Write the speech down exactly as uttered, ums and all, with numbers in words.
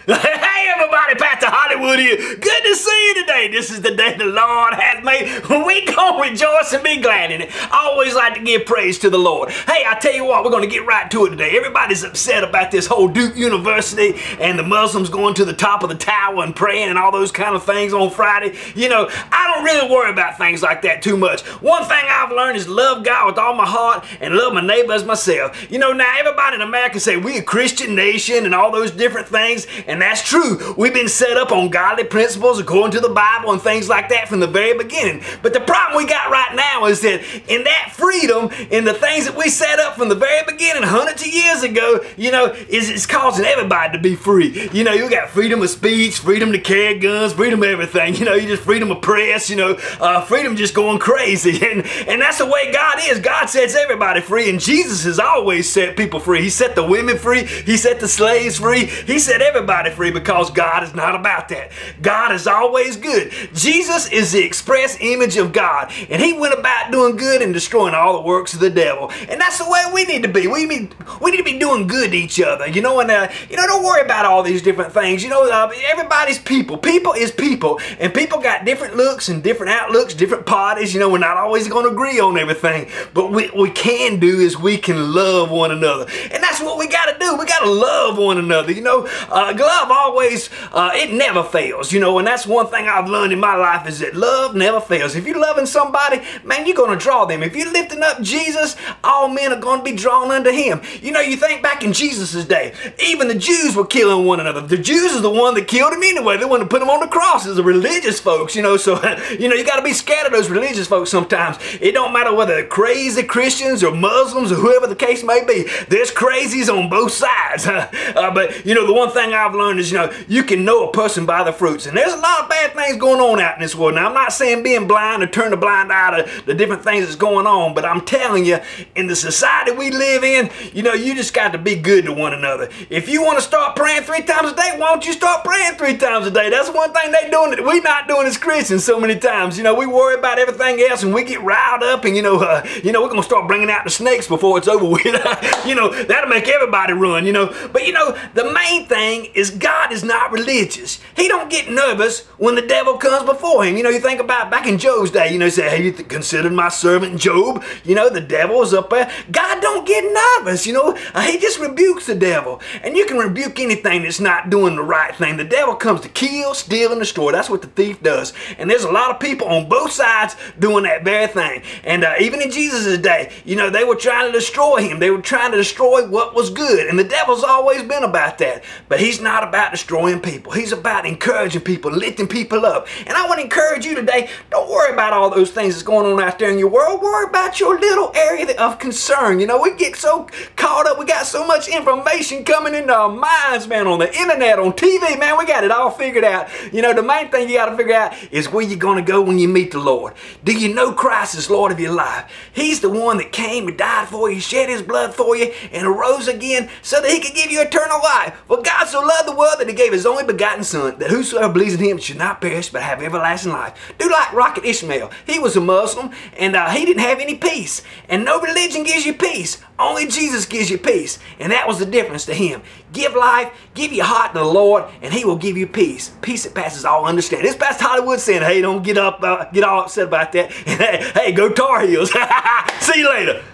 Hey everybody, Pastor Hollywood here. Good to see you today. This is the day the Lord has made. We gonna rejoice and be glad in it. I always like to give praise to the Lord. Hey, I tell you what, we're gonna get right to it today. Everybody's upset about this whole Duke University and the Muslims going to the top of the tower and praying and all those kind of things on Friday. You know, I don't really worry about things like that too much. One thing I've learned is love God with all my heart and love my neighbor as myself. You know, now everybody in America say we a Christian nation and all those different things. And that's true. We've been set up on godly principles according to the Bible and things like that from the very beginning. But the problem we got right now is that in that freedom, in the things that we set up from the very beginning hundreds of years ago, you know, is it's causing everybody to be free. You know, you got freedom of speech, freedom to carry guns, freedom of everything. You know, you just freedom of press, you know, uh, freedom just going crazy. And, and that's the way God is. God sets everybody free, and Jesus has always set people free. He set the women free. He set the slaves free. He set everybody free because God is not about that. God is always good. Jesus is the express image of God, and he went about doing good and destroying all the works of the devil. And that's the way we need to be. We need, we need to be doing good to each other, you know, and uh, you know, don't worry about all these different things. You know, uh, everybody's people. People is people, and people got different looks and different outlooks, different parties. You know, we're not always going to agree on everything, but what we can do is we can love one another, and that's what we got to do. We got to love one another, you know. Uh, love always, uh, it never fails, you know, and that's one thing I've learned in my life is that love never fails. If you're loving somebody, man, you're going to draw them. If you're lifting up Jesus, all men are going to be drawn unto him. You know, you think back in Jesus' day, even the Jews were killing one another. The Jews are the one that killed him anyway. They wanted to put him on the cross as the religious folks, you know, so, you know, you got to be scared of those religious folks sometimes. It don't matter whether they're crazy Christians or Muslims or whoever the case may be. There's crazies on both sides. uh, but, you know, the one thing I've learned is, you know, you can know a person by the fruits. And there's a lot of bad things going on out in this world. Now, I'm not saying being blind or turn the blind eye to the different things that's going on, but I'm telling you, in the society we live in, you know, you just got to be good to one another. If you want to start praying three times a day, why don't you start praying three times a day? That's one thing they doing that we not doing as Christians so many times. You know, we worry about everything else and we get riled up, and, you know, uh, you know, we're going to start bringing out the snakes before it's over with. You know, that'll make everybody run, you know. But, you know, the main thing is God is not religious. He don't get nervous when the devil comes before him. You know, you think about back in Job's day, you know, say, have you considered my servant Job? You know, the devil is up there. God don't get nervous, you know. Uh, he just rebukes the devil. And you can rebuke anything that's not doing the right thing. The devil comes to kill, steal, and destroy. That's what the thief does. And there's a lot of people on both sides doing that very thing. And uh, even in Jesus' day, you know, they were trying to destroy him. They were trying to destroy what was good. And the devil's always been about that. But he's not about destroying people. He's about encouraging people, lifting people up. And I want to encourage you today, don't worry about all those things that's going on out there in your world. Worry about your little area of concern. You know, we get so caught up. We got so much information coming into our minds, man, on the internet, on T V, man. We got it all figured out. You know, the main thing you got to figure out is where you're going to go when you meet the Lord. Do you know Christ is Lord of your life? He's the one that came and died for you, shed his blood for you, and arose again so that he could give you eternal life. For God so loved the world that he gave his only begotten son, that whosoever believes in him should not perish but have everlasting life. Do like Rocket Ishmael. He was a Muslim, and uh, he didn't have any peace. And no religion gives you peace. Only Jesus gives you peace. And that was the difference to him. Give life, give your heart to the Lord, and he will give you peace. Peace that passes all understanding. This Pastor Hollywood saying, hey, don't get up, uh, get all upset about that. Hey, go Tar Heels. See you later.